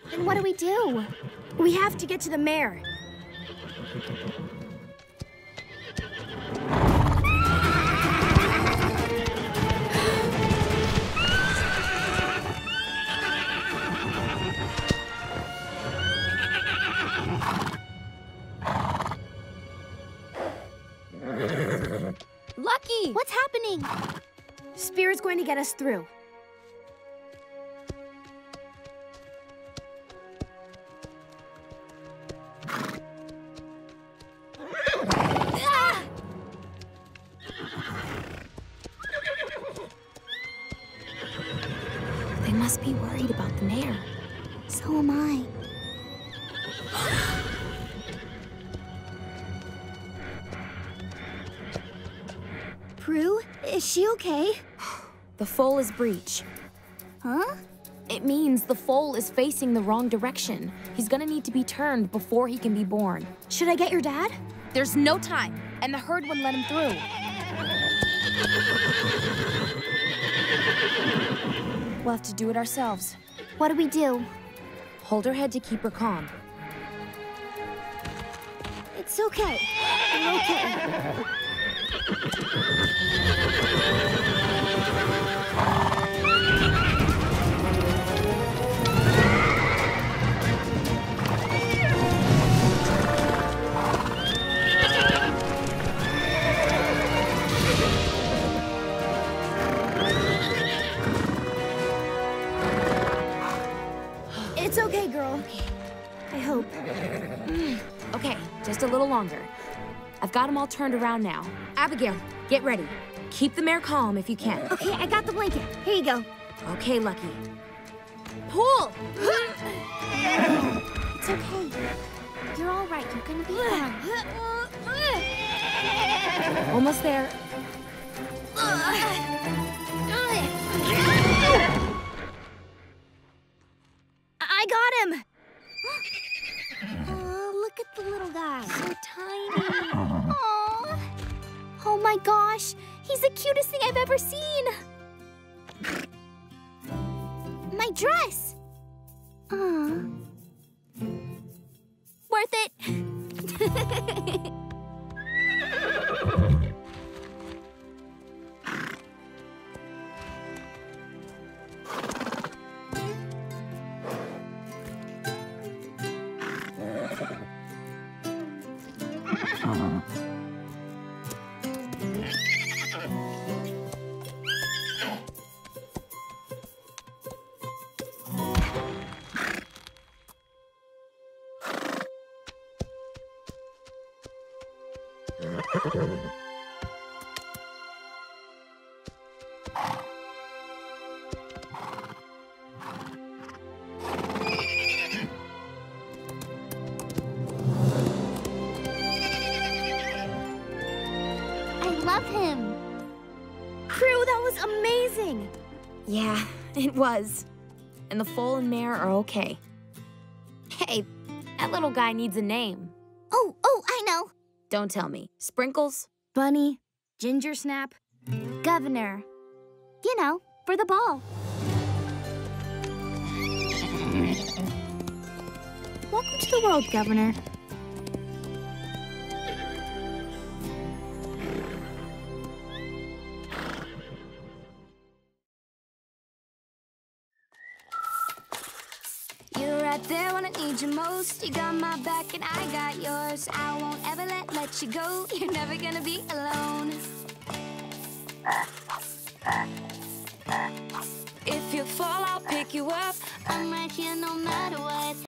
Then what do we do? We have to get to the mayor. Lucky! What's happening? Spirit's going to get us through. They must be worried about the mayor. So am I. Prue, is she okay? The foal is breech. Huh? It means the foal is facing the wrong direction. He's gonna need to be turned before he can be born. Should I get your dad? There's no time, and the herd wouldn't let him through. We'll have to do it ourselves. What do we do? Hold her head to keep her calm. It's okay. We're okay. It's okay, girl. I hope. Okay, just a little longer. I've got them all turned around now. Abigail, get ready. Keep the mare calm if you can. Okay, I got the blanket. Here you go. Okay, Lucky. Pull! It's okay. You're all right. You're gonna be fine. Almost there. I got him! Look at the little guy. So tiny. Aww. Oh my gosh. He's the cutest thing I've ever seen. My dress. Worth it. I love him. Prue, that was amazing! Yeah, it was. And the foal and mare are okay. Hey, that little guy needs a name. Oh, I know. Don't tell me. Sprinkles? Bunny, Ginger Snap. Governor. You know, for the ball. Welcome to the world, Governor. You're right there when I need you most. You got my back and I got yours. I won't ever let you go. You're never gonna be alone. If you fall, I'll pick you up. I'm right here no matter what.